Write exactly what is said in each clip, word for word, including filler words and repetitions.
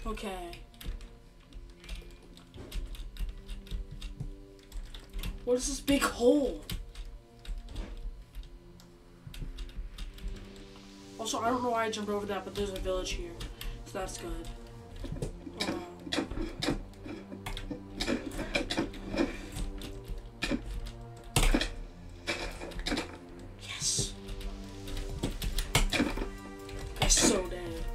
Okay. What is this big hole? Also, I don't know why I jumped over that, but there's a village here, so that's good. Yes. That's so dead.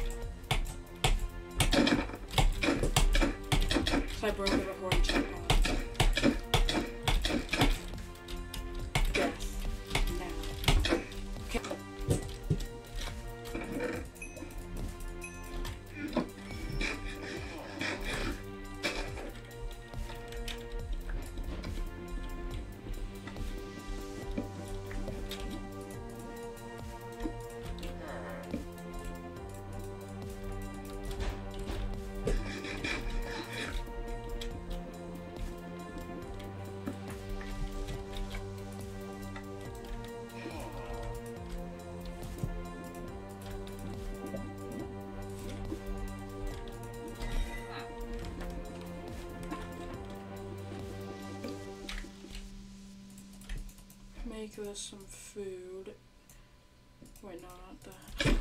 So I broke it before I jumped on. Death. Now. Okay. Make us some food. Wait, no, not that.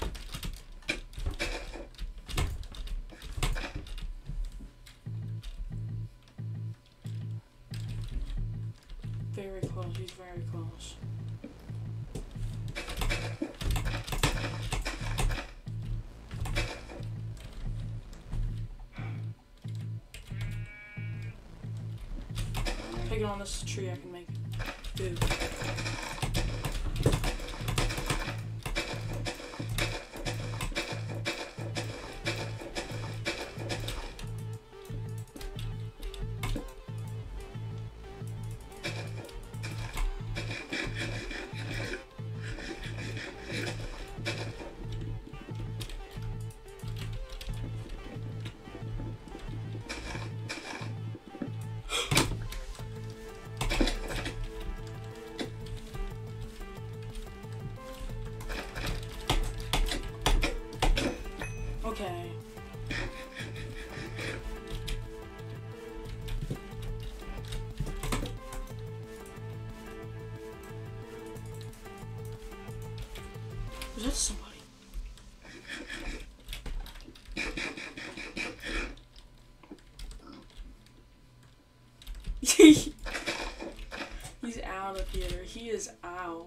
Very close, he's very close. Take it on this tree, I can make food. Okay. Was that somebody? He's out of here. He is out.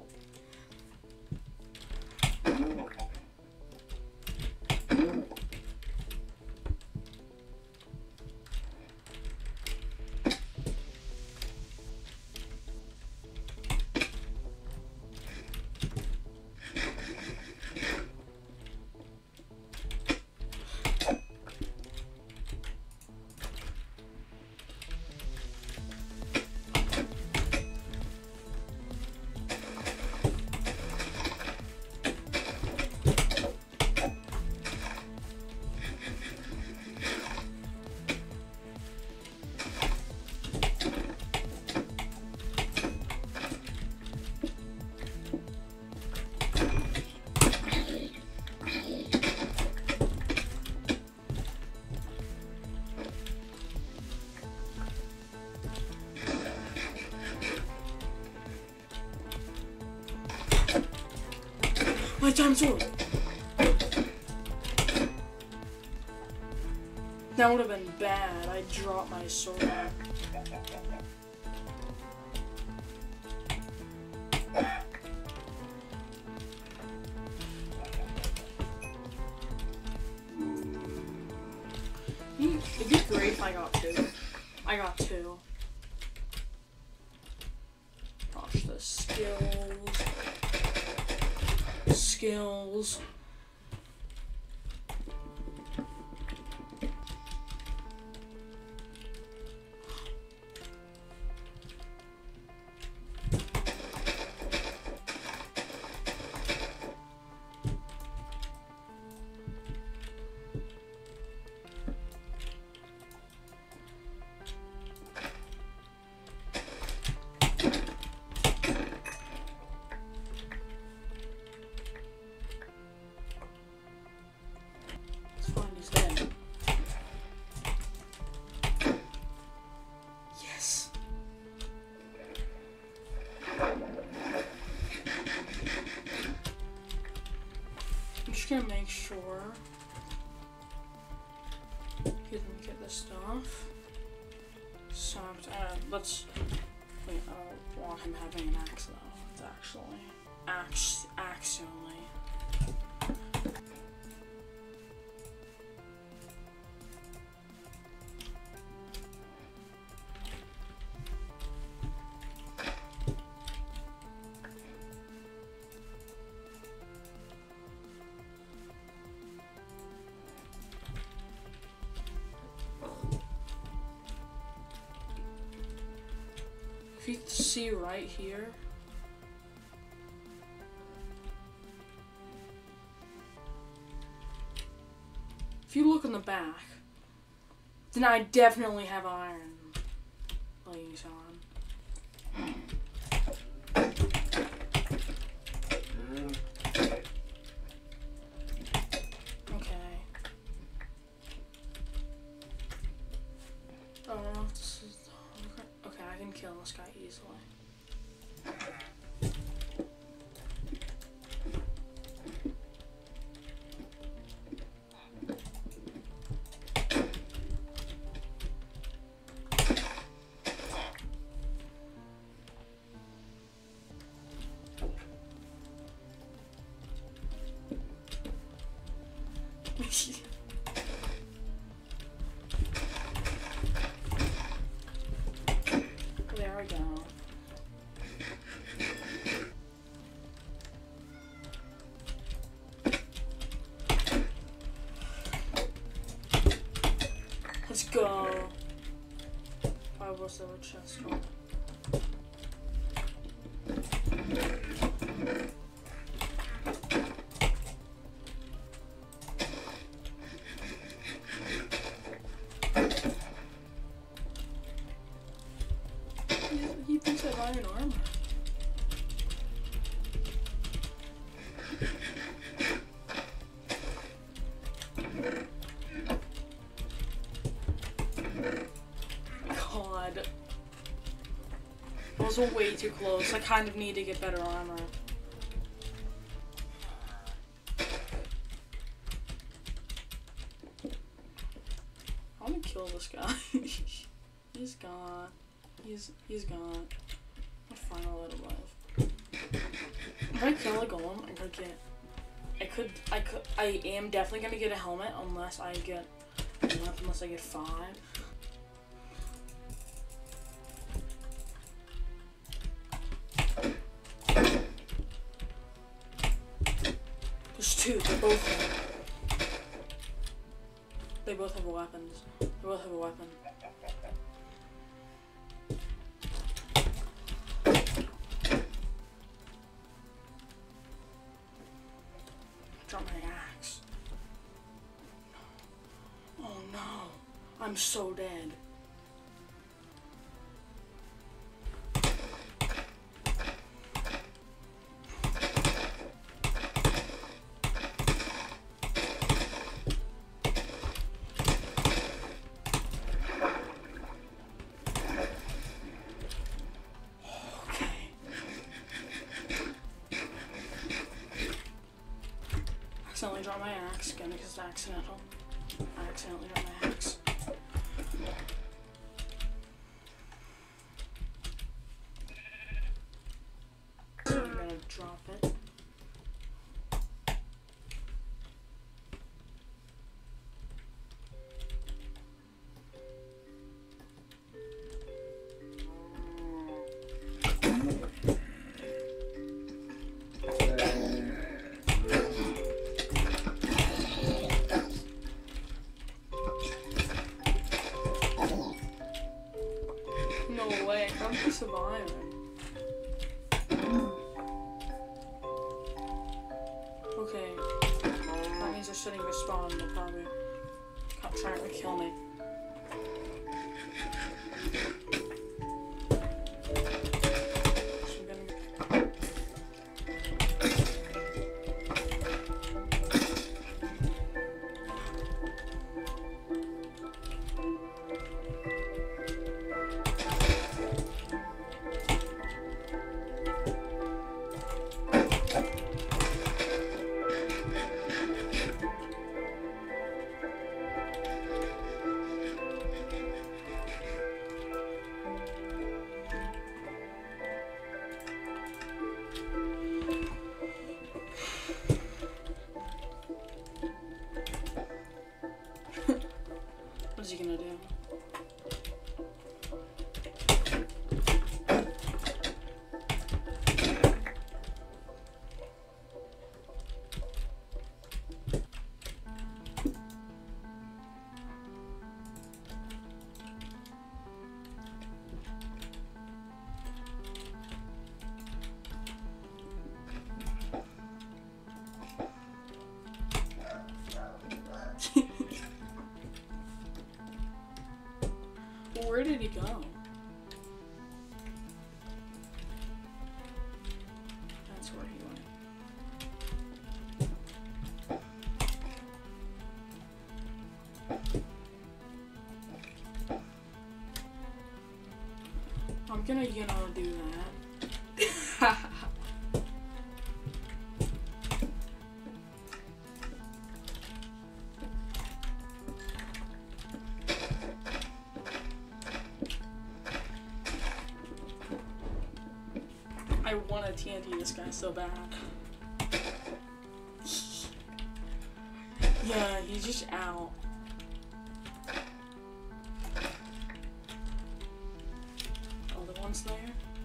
My time sword! That would have been bad. I dropped my sword. It'd be great if I got two. I got two. Gosh, the skills. Skills. make sure he didn't get this stuff. So uh, let's. Wait, I don't want him having an axe though. It's actually axe, axe only. If you see right here, if you look in the back, then I definitely have iron leggings on. Okay. I don't know if this is. Okay, I can kill this guy easily. There we go. Let's go. I was there a chest hole. He thinks I have iron armor. God. I was way too close. I kind of need to get better armor. I'm gonna kill this guy. He's gone. He's he's gone. My final little life. If I kill a golem, I could get. I could. I could. I am definitely gonna get a helmet unless I get. Unless I get five. There's two. They both have. They both have weapons. They both have a weapon. Drop my axe. Oh no. I'm so dead. Accidentally dropped my axe again because it's accidental. I accidentally dropped my axe. So I'm gonna drop it. No way, I found a piece of iron. Okay, that means they're setting their spawn and they're probably trying to kill me. So I'm gonna... gonna, you know, do that. I want to T N T this guy so bad. Yeah, he's just out. Other one's there.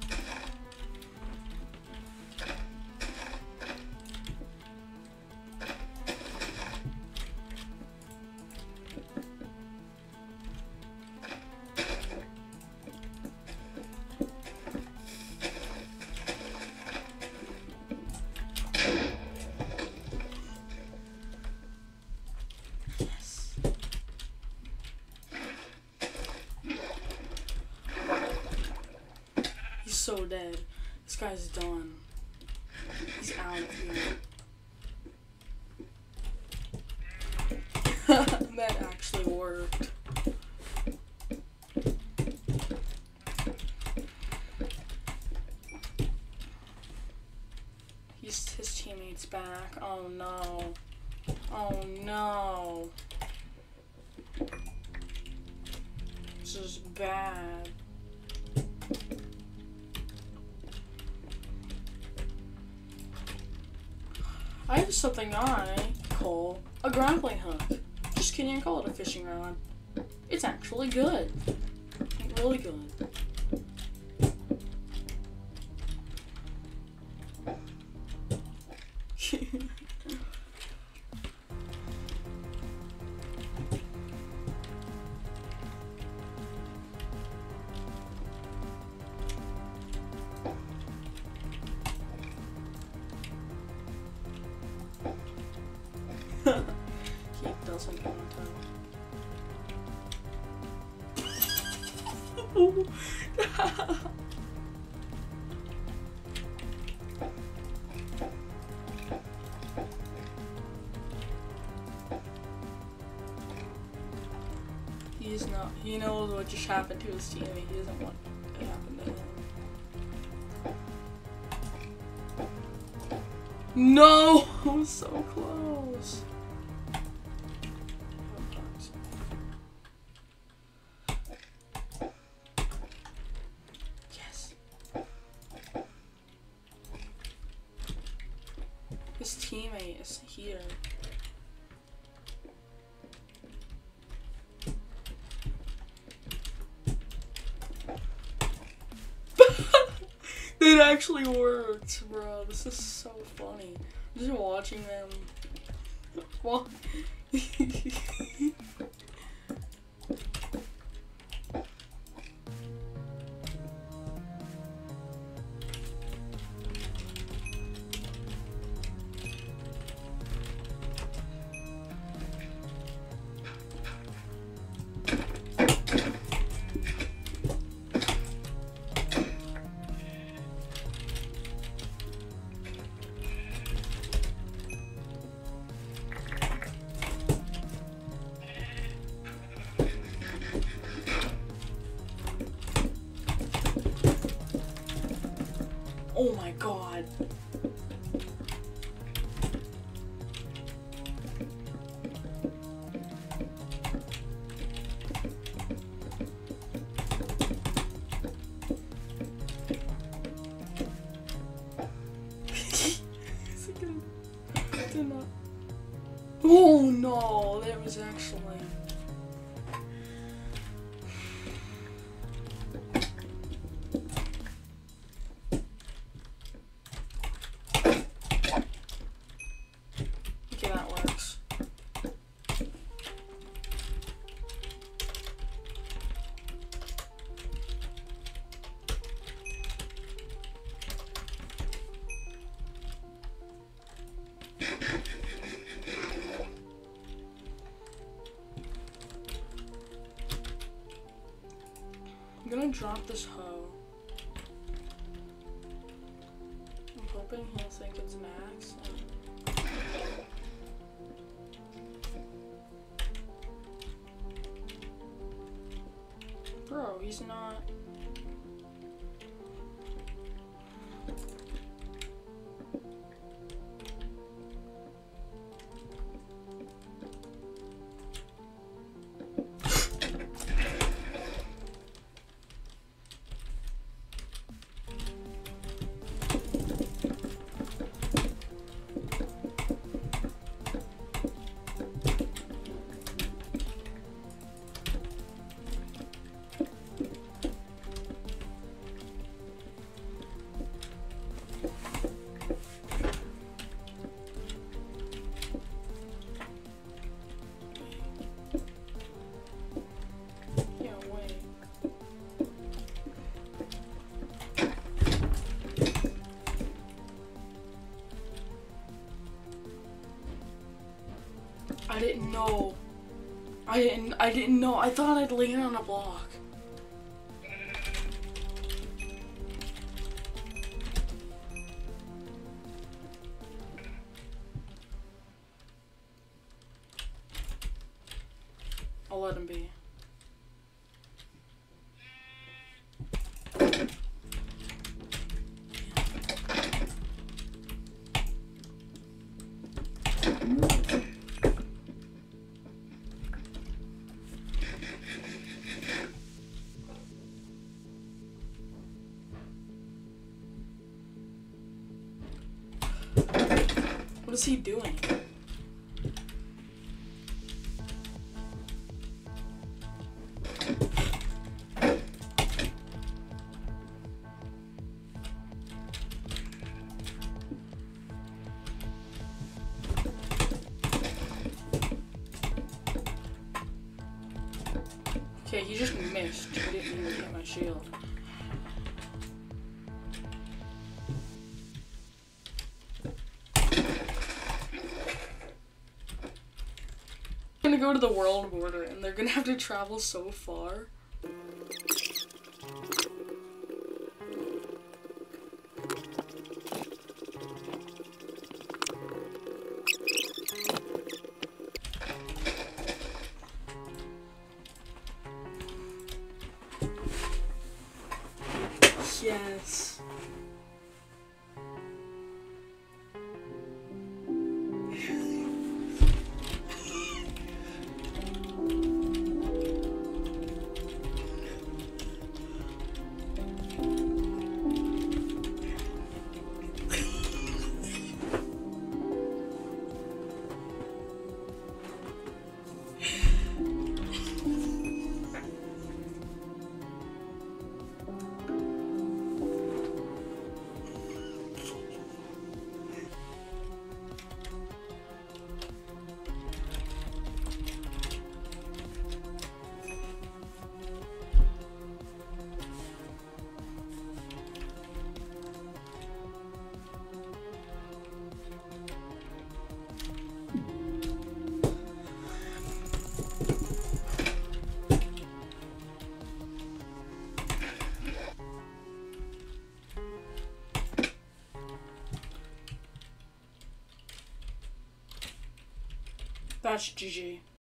So dead. This guy's done. He's out here. That actually worked. He's his teammate's back. Oh no. Oh no. This is bad. I have something I call a grappling hook. Just kidding, I call it a fishing rod. It's actually good. Really good. He doesn't want to. He's not. He knows what just happened to his teammate. He doesn't want it to happen to him. No! I was so close. Yes. His teammate is here. It actually worked, bro. This is so funny. I'm just watching them. What? Oh my god. Oh no, that was actually. Okay, that works. I'm gonna drop this hoe. I'm hoping he'll think it's Max. Bro, he's not. I didn't know. I didn't, I didn't know. I thought I'd land on a block. I'll let him be. What is he doing? Okay, he just missed. He didn't even hit my shield. I'm gonna go to the world border and they're gonna have to travel so far. Yes. That's G G.